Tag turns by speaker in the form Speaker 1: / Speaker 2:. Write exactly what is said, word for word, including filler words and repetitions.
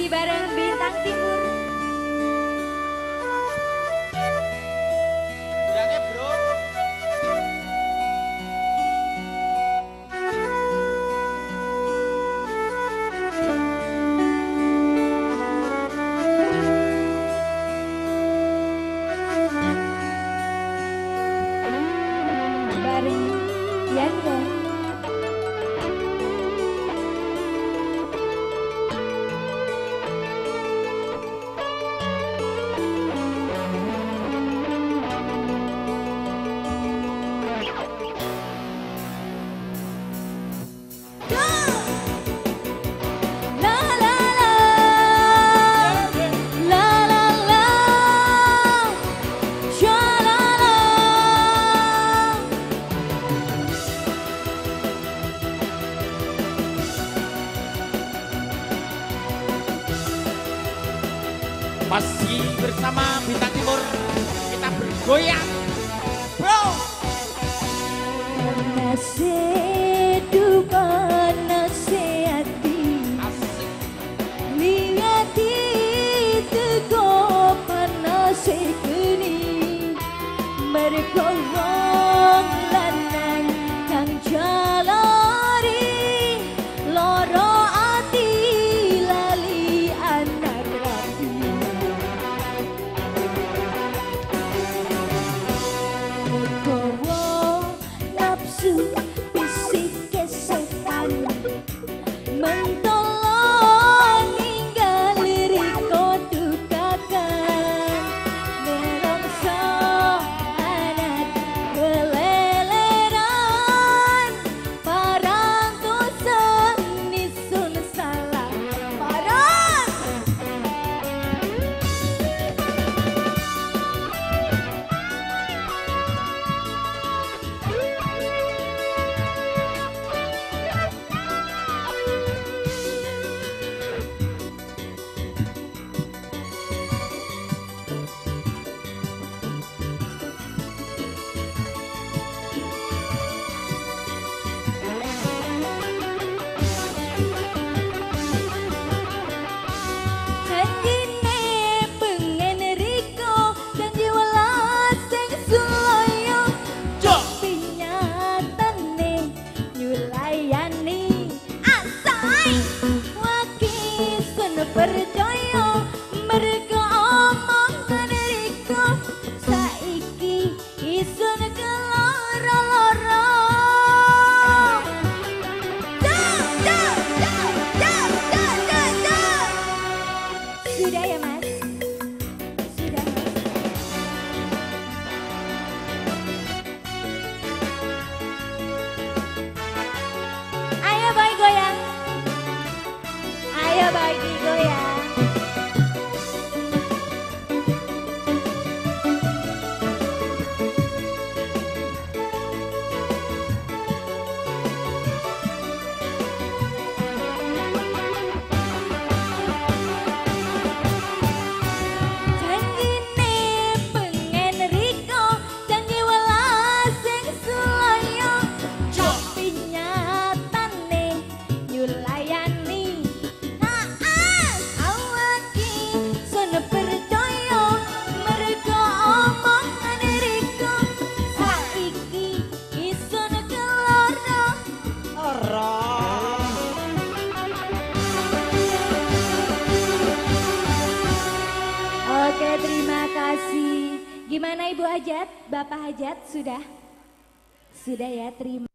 Speaker 1: bareng Bintang Timur.
Speaker 2: Bilangnya bro.
Speaker 1: Bareng Yanda.
Speaker 2: Masih bersama Bintang Timur, kita bergoyang, bro.
Speaker 1: Nasedu panasehati, liati tego panasekeni, berkorong lanang kang jalari, loro ati lali anak rapi. Kowo nafsu bisik kesetan, mentolong hingga lirik kodukakan, nelongso anak keleleran, parang tusan nisun salah parang. Janjine pengen riko, janji welas sing suloyo, tapi nyatane nyulayani asai. Waki sun percaya mergo omongan riko, saiki isun keloro-loro. Jauh, jauh, jauh, jauh, jauh, jauh, jauh. Sudah ya mas? Sudah mas? Ayo boy goyang. Ayo boy digoyang. Janjine pengen riko, janji welas sing suloyo, tapi nyatane nyulayani naas. Awaki sun percaya mergo omongan riko, saiki isun keloro. Oke, terima kasih. Gimana Ibu Hajat, Bapak Hajat, sudah? Sudah ya, terima